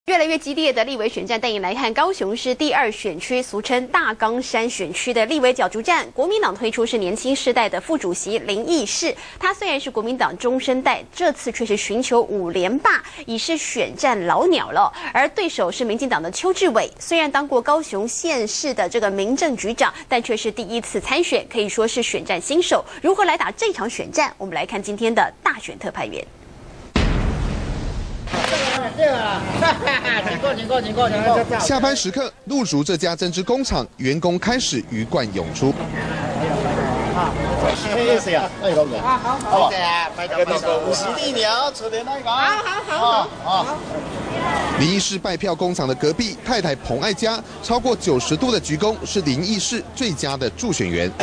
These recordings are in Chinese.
越来越激烈的立委选战，带你来看高雄市第2选区，俗称大冈山选区的立委角逐战。国民党推出是年轻世代的副主席林义士，他虽然是国民党中生代，这次却是寻求5连霸，已是选战老鸟了。而对手是民进党的邱志伟，虽然当过高雄县市的这个民政局长，但却是第1次参选，可以说是选战新手。如何来打这场选战？我们来看今天的大选特派员。 下班时刻，入竹这家针织工厂，员工开始鱼贯涌出。林义士拜票工厂的隔壁太太彭爱佳，超过90度的鞠躬是林义士最佳的助选员。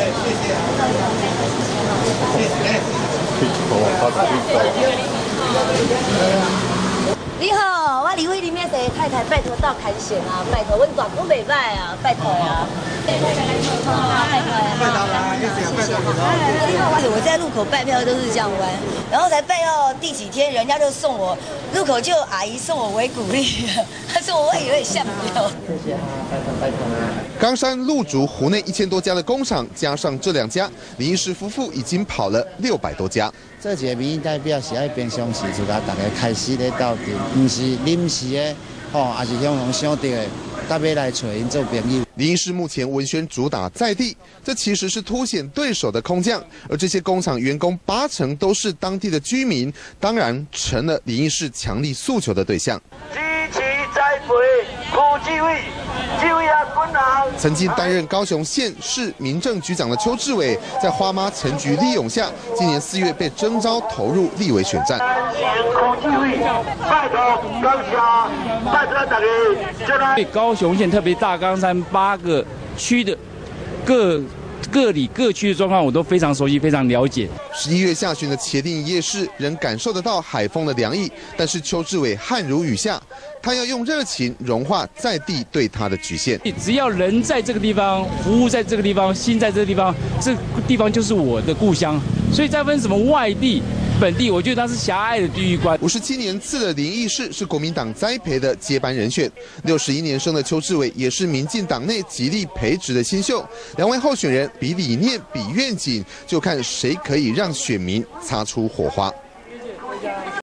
你好，我李慧里面的太太，拜托到看选啊，拜托，我大都袂歹啊，拜托呀。拜托啦，谢谢。我在路口拜票都是这样玩，然后才拜到第几天，人家就送我，路口就有阿姨送我为鼓励，她说我以为下不了。谢谢啊，拜托。 冈山、鹿竹、湖内1000多家的工厂，加上这2家，林义士夫妇已经跑了600多家。 这一个民意代表是爱平常时就甲大家开始咧斗阵，唔是临时的，也是向拢想到的，搭要来找因做朋友。 林义士目前文宣主打在地，这其实是凸显对手的空降，而这些工厂员工80%都是当地的居民，当然成了林义士强力诉求的对象。 曾经担任高雄县市民政局长的邱志伟，在花妈陈菊利用下，今年4月被征召投入立委选战。 对高雄县，特别大冈山8个区的各里各区的状况，我都非常熟悉，非常了解。 11月下旬的茄萣夜市，仍感受得到海风的凉意，但是邱志伟汗如雨下。 他要用热情融化在地对他的局限。 只要人在这个地方，服务在这个地方，心在这个地方，这个地方就是我的故乡。所以再分什么外地、本地，我觉得他是狭隘的地域观。 57年次的林义士是国民党栽培的接班人选，61年生的邱志伟也是民进党内极力培植的新秀。2位候选人比理念、比愿景，就看谁可以让选民擦出火花。